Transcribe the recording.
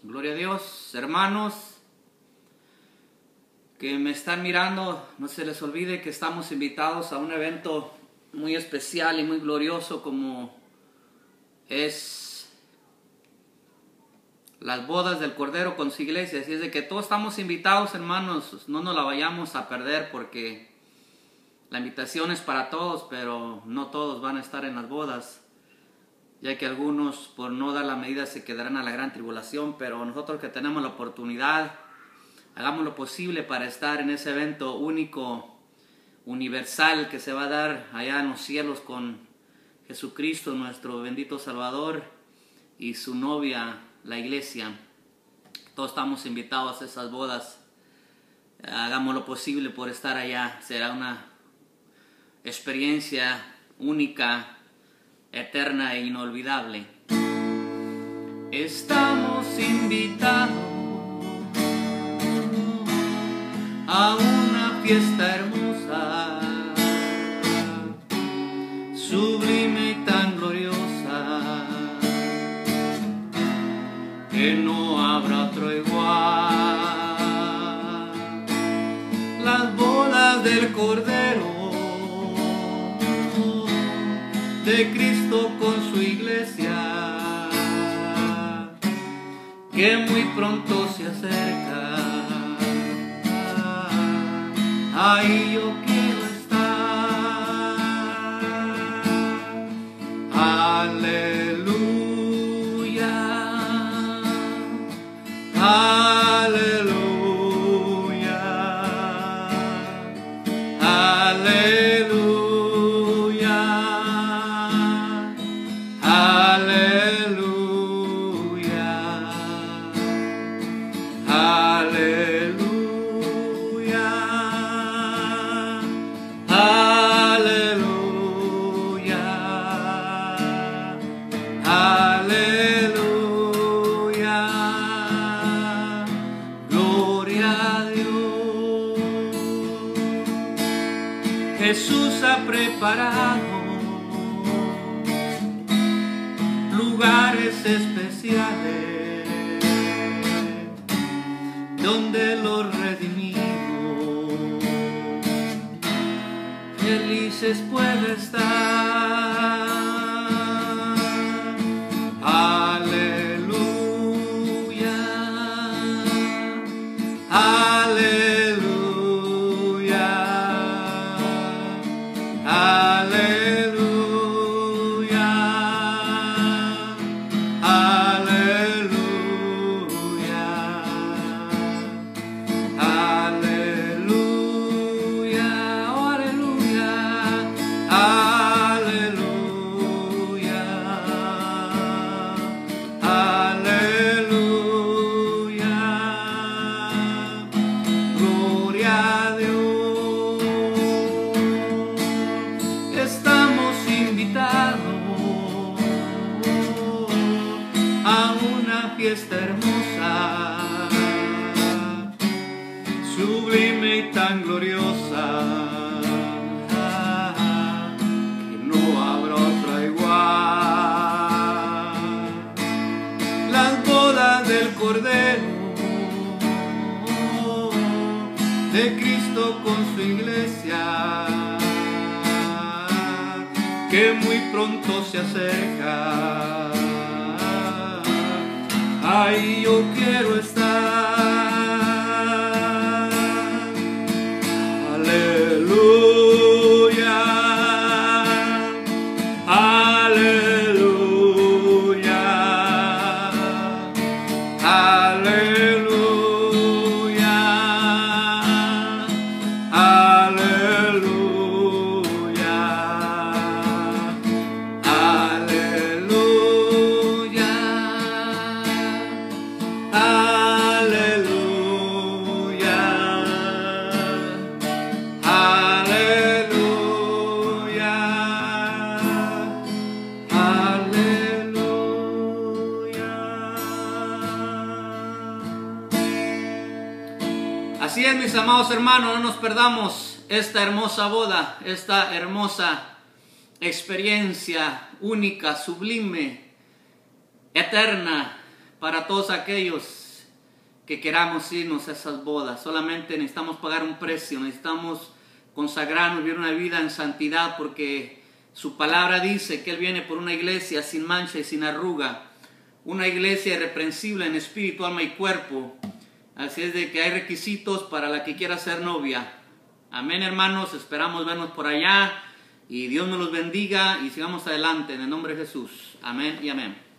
Gloria a Dios, hermanos que me están mirando, no se les olvide que estamos invitados a un evento muy especial y muy glorioso como es las bodas del Cordero con su iglesia. Así es de que todos estamos invitados, hermanos, no nos la vayamos a perder porque la invitación es para todos, pero no todos van a estar en las bodas, ya que algunos por no dar la medida se quedarán a la gran tribulación, pero nosotros que tenemos la oportunidad, hagamos lo posible para estar en ese evento único, universal, que se va a dar allá en los cielos con Jesucristo, nuestro bendito Salvador, y su novia, la iglesia. Todos estamos invitados a esas bodas. Hagamos lo posible por estar allá. Será una experiencia única, eterna e inolvidable. Estamos invitados a una fiesta hermosa, sublime y tan gloriosa, que no habrá otro igual. Las bodas del Cordero de Cristo con su iglesia, que muy pronto se acerca. Ahí yo quiero estar. Aleluya, aleluya, aleluya, aleluya, aleluya. Jesús ha preparado lugares especiales donde los redimidos felices pueden estar. Aleluya, aleluya. Fiesta hermosa, sublime y tan gloriosa, que no habrá otra igual. Las bodas del Cordero de Cristo con su iglesia, que muy pronto se acerca. Ahí yo quiero estar. Aleluya, aleluya, aleluya, aleluya, aleluya. Aleluya, aleluya, aleluya. Así es, mis amados hermanos, no nos perdamos esta hermosa boda, esta hermosa experiencia única, sublime, eterna, para todos aquellos que queramos irnos a esas bodas. Solamente necesitamos pagar un precio, necesitamos consagrarnos, vivir una vida en santidad, porque su palabra dice que Él viene por una iglesia sin mancha y sin arruga, una iglesia irreprensible en espíritu, alma y cuerpo. Así es de que hay requisitos para la que quiera ser novia. Amén, hermanos, esperamos vernos por allá y Dios nos los bendiga y sigamos adelante en el nombre de Jesús. Amén y amén.